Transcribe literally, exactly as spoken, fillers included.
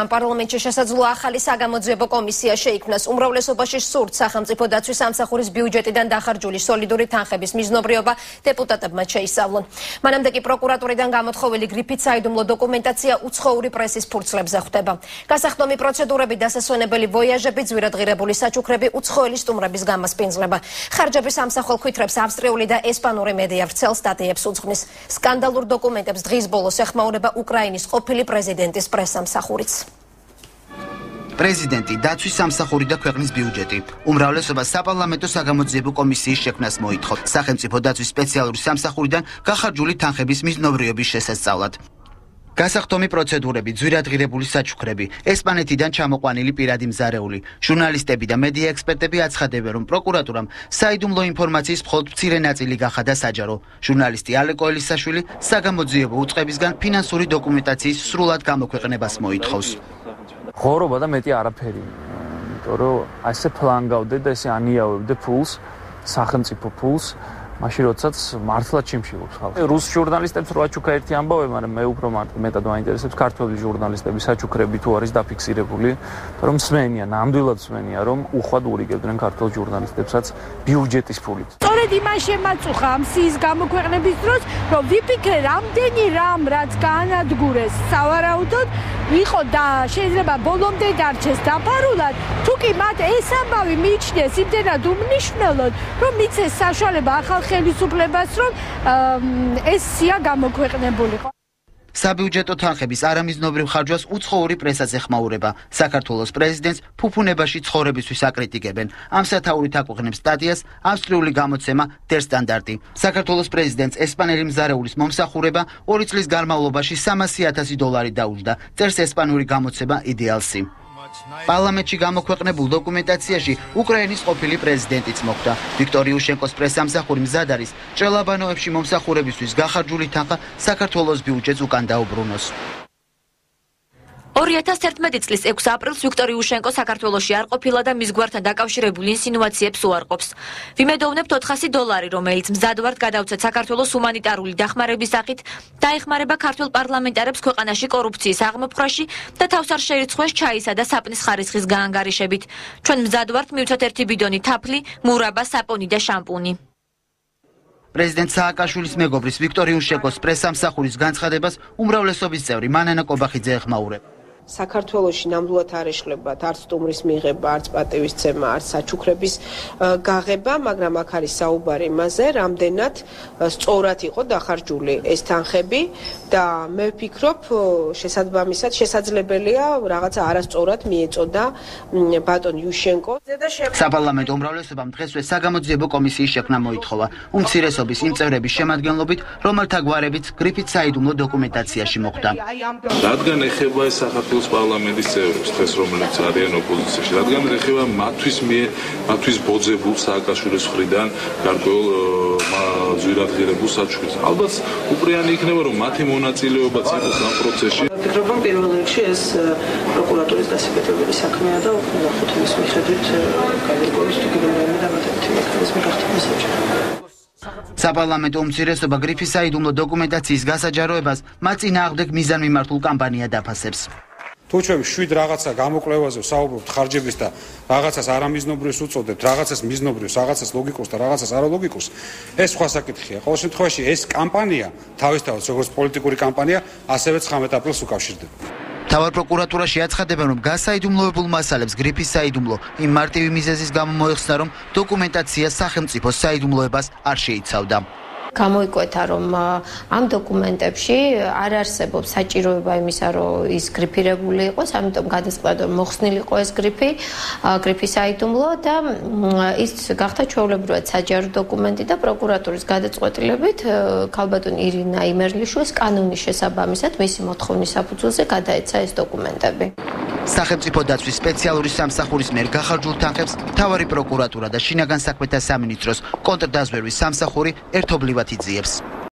პარლამენტში შესაძლოა ახალი საგამოძიებო კომისია შეიქმნას. უმრავლესობაში სურთ სახელმწიფო დაცვის სამსახურის ბიუჯეტიდან დახარჯული სოლიდური თანხების მიზნობრიობა დეპუტატებმაც შეისწავლონ. მანამდე კი პროკურატურიდან გამოთხოვილი გრიფით საიდუმლო დოკუმენტაცია უცხოური პრესის ფურცლებზე ხვდება. გასახდომი პროცედურები, დასასვენებელი ვოიაჟები, ძვირადღირებული საჩუქრები, უცხოელი სტუმრების გამასპინძლება. ხარჯების სამსახურ ქვითრებს ავსტრიული და ესპანური მედია ვრცელ სტატიებს უძღვნის. სკანდალურ დოკუმენტებს დღის ბოლოს ეხმაურება უკრაინის ყოფილი პრეზიდენტის პრეს-სამსახურიც. პრეზიდენტი, დაცვის სამსახური და ქვეყნის ბიუჯეტი. უმრავლესობა საპარლამენტო საგამოძიებო კომისიის შექმნას მოითხოვს. სახელმწიფო დაცვის სპეციალური სამსახურიდან გახარჯული თანხების მიზნობრიობის შესასწავლად. გასახდომი პროცედურები, ძვირადღირებული საჩუქრები, ესპანეთიდან ჩამოყვანილი პირადი მზარეული. ჟურნალისტები და მედია ექსპერტები აცხადებენ, რომ პროკურატურამ საიდუმლო ინფორმაციის მხოლოდ მცირე ნაწილი გახადა საჯარო. ჟურნალისტი ალეკო ელისაშვილი საგამოძიებო უწყებისგან ფინანსური დოკუმენტაციის სრულად გამოქვეყნებას მოითხოვს. ღორობა და მეტი არაფერი, იმიტომ რომ ასე ფლანგავდე და ესე ანიავებდე ფულს, სახელმწიფო ფულს, მაშინ როდესაც მართლაც ჩიმშილობს ხალხი. რუს ჟურნალისტებს რო აჩუქა ერთი ამბავი, მაგრამ მე უფრო მეტად მაინტერესებს ქართველი ჟურნალისტების საჩუქრები თუ არის დაფიქსირებული, რომ მსმენია, ნამდვილად მსმენია, რომ უხვად ურიგებდნენ ქართულ ჟურნალისტებსაც ბიუჯეტის ფულით. სწორედ იმას შემაწუხა ამ სიის გამოქვეყნების დროს, რომ ვიფიქრე რამდენი რამ რაც გაანადგურეს სავარაუდოდ იყო და შეიძლება ბოლომდე დარჩეს დაფარულად, თუ კი მათ ეს ამბავი მიიჩნიეს იმდენად უმნიშვნელოდ, რომ მიცეს საშუალება ახალ ხელისუფლებას, რომ ეს სია გამოქვეყნებულიყო. საბიუჯეტო თანხების არამიზნობრივ ხარჯვას უცხოური პრესაც ეხმაურება. საქართველოს პრეზიდენტს ფუფუნებაში ცხოვრებისთვის აკრიტიკებენ. ამ სათაურით აკვეხნებს სტატიას ავსტრიული გამოცემა დერ სტანდარტი. საქართველოს პრეზიდენტს ესპანელი მზარეულის მომსახურება ორი წლის განმავლობაში სამასი ათასი დოლარი დაუჯდა. წერს ესპანური გამოცემა იდეალსი. პარლამენტში გამოქვეყნებულ დოკუმენტაციაში უკრაინის ყოფილი პრეზიდენტიც მოხვდა. ვიქტორ იუშენკოს პრეს-სამსახური მზად არის ჭრელაბანოებში მომსახურებისთვის გახარჯული თანხა საქართველოს ბიუჯეტს უკან დაუბრუნოს. ორი ათას თერთმეტი წლის ექვსი აპრილს ვიქტორ იუშენკო საქართველოში არ ყოფილა და მის გვართან დაკავშირებული ინსინუაციებს უარყოფს. ვიმედოვნებთ ოთხასი დოლარი, რომელიც მზად ვართ გადავცეთ საქართველოს ჰუმანიტარული დახმარების სახით, დაეხმარება ქართველ პარლამენტარებს ქვეყანაში კორუფციის აღმოფხვრაში და თავს არ შეირიცხვეს ჩაისა და საპნის ხარისხის გაანგარიშებით. ჩვენ მზად ვართ მივცეთ ერთი ბიდონი თაფლი, მურაბა, საპონი და შამპუნი. პრეზიდენტ სააკაშვილის მეგობრის ვიქტორ იუშენკოს პრეს-სამსახურის განცხადებას უმრავლესობის წევრი მანანა კობახიძე ეხმაურება. საქართველოში ნამდვილად არ ეშლებათ არც სტუმრის მიღება, არც პატივისცემა, არც საჩუქრების გაღება, მაგრამ აქ არის საუბარი იმაზე, რამდენად სწორად იყო დახარჯული ეს თანხები და მე ვფიქრობ, შესაბამისად შესაძლებელია რაღაცა არასწორად მიეწოდა ბატონ იუშენკო. საპარლამენტო უმრავლესობამ დღესვე საგამოძიებო კომისიის შექმნა მოითხოვა. უმცირესობის იმ წევრების შემადგენლობით, რომელთა გვარებიც გრიფით საიდუმლო დოკუმენტაციაში მოხვდა. რადგან ეხება ეს საქართველოს პარლამენტის წევრებს, დღეს რომელიც არიან ოპოზიციაში, რადგან ეხება მათთვის მიერ მათთვის ბოძებულ სააკაშვილის მხრიდან გარკვეულ ძვირადღირებულ საჩუქრებს. ალბათ უპრიანი იქნება, რომ მათი მონაწილეობაც იყოს ამ პროცესში. ვფიქრობ, რომ პირველ რიგში ეს პროკურატურის დასაკეთებელი საქმეა და უქმდა ხუთის მიხედვით გადაგოვის თუგებიანი დამატებითი მექანიზმი გახდება საჭირო. საპარლამენტო უმცირესობა გრიფის საიდუმლო დოკუმენტაციის გასაჯაროებას მათ წინააღმდეგ მიზანმიმართულ კამპანია დაფასებს. თუ ჩვენ შვიდ რაღაცა გამოკვლევაზე ვსაუბრობთ ხარჯების და რაღაცას არამიზნობრივს უწოდებთ, რაღაცას მიზნობრივს, რაღაცას ლოგიკურს და რაღაცას არალოგიკურს, ეს სხვა საკითხია. ყოველ შემთხვევაში ეს კამპანია თავისთავად როგორც პოლიტიკური კამპანია, ასევე ცხრამეტ აპრილს უკავშირდება. თავარ პროკურატურაში აცხადებენ, რომ გასაიდუმლოებულ მასალებს გრიფის საიდუმლო იმ მარტივი მიზეზის გამო მოეხსნა, რომ დოკუმენტაცია სახელმწიფოს საიდუმლოებას არ შეიცავდა. გამოიკვეთა, რომ ამ დოკუმენტებში არ არსებობს საჭიროება იმისა, რომ ის გრიფირებული იყოს, ამიტომ გადასწყვეტა, რომ მოხსნილი იყო ეს გრიფი, გრიფის საიდუმლო და ის გახდა ჩვეულებრივად საჯარო დოკუმენტი და პროკურატურის გადაწყვეტილებით ქალბატონ ირინა იმერლიშვილს კანონის შესაბამისად მისი მოთხოვნის საფუძველზე გადაეცა ეს დოკუმენტები. სახელმწიფო დაცვის სპეციალური სამსახურის მიერ გახარჯულ თანხებს მთავარი პროკურატურა და შინაგან საქმეთა სამინისტროს კონტრდაზვერვის სამსახური ერთობლივად იძიებს.